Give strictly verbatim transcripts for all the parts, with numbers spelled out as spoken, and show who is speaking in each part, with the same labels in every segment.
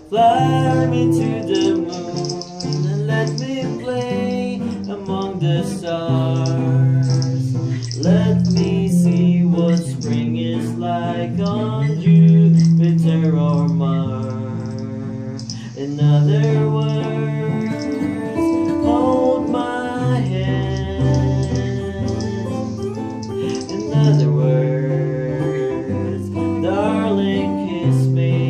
Speaker 1: Fly me to the moon and let me play among the stars. Let me see what spring is like on Jupiter or Mars. In other words, hold my hand. In other words, darling, kiss me.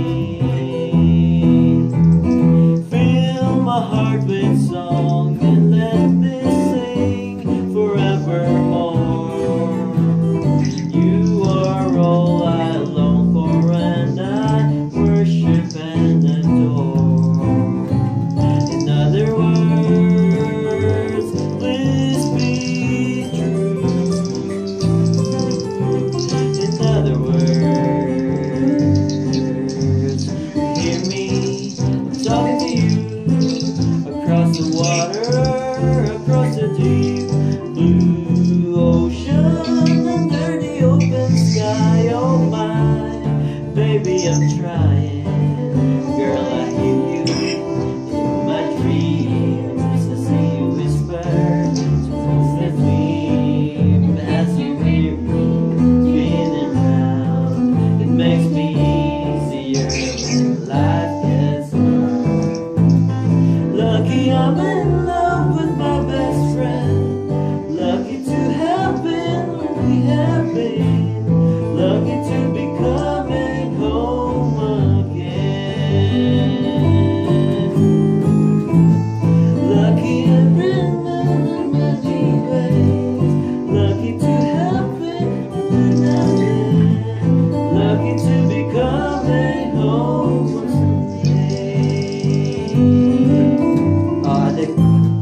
Speaker 1: Fill my heart with song and let me sing forevermore. You are all I long for and I worship and adore. In other words, please be true. In other words, hear me, I'm talking to you. Across the water, across the deep blue ocean, under the open sky. Oh my, baby, I'm trying. Girl, I hear you in my dreams. I see you whisper to the dream. As you hear me spinning round, it makes me easier when life gets hard. Lucky I'm in love with my best friend. Lucky to have been when we have been. Lucky to be coming home again. Lucky every minute in many ways. Lucky to have been when we have been. Lucky to be coming home someday. Oh, I think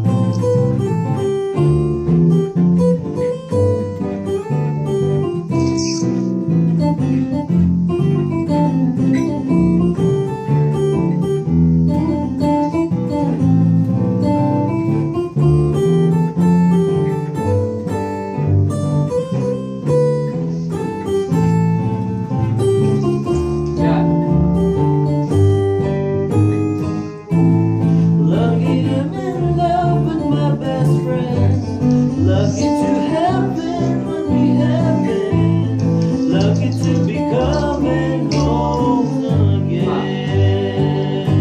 Speaker 1: lucky to have been when we have been. Lucky to be coming home again.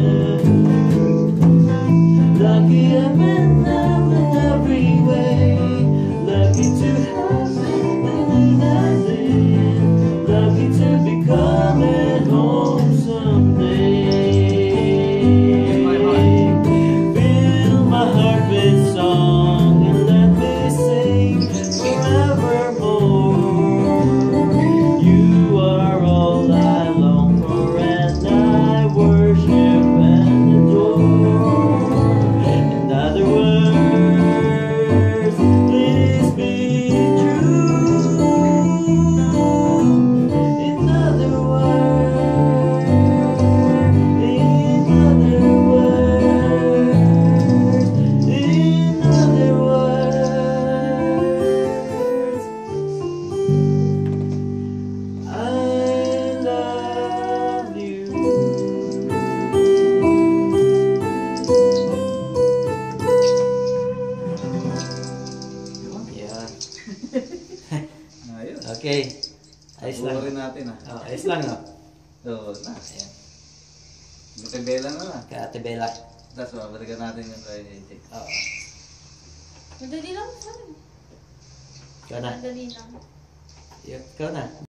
Speaker 1: Lucky I'm in love in every way. Lucky to have been when we have been. Lucky to be coming home someday. Fill my heart with song. Okay. Ayos lang.
Speaker 2: Bukurin natin ah.
Speaker 1: Oh, ayos lang no?
Speaker 2: Oo na. Ayan. Gatibela na lang.
Speaker 1: Katibela.
Speaker 2: Tapos babalikan natin yung project.
Speaker 1: Oo.
Speaker 3: Madali lang.
Speaker 1: Ikaw na.
Speaker 3: Madali lang.
Speaker 1: Ikaw na.